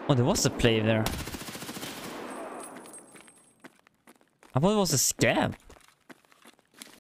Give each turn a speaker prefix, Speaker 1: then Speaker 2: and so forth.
Speaker 1: Oh, there was a play there. I thought it was a scav.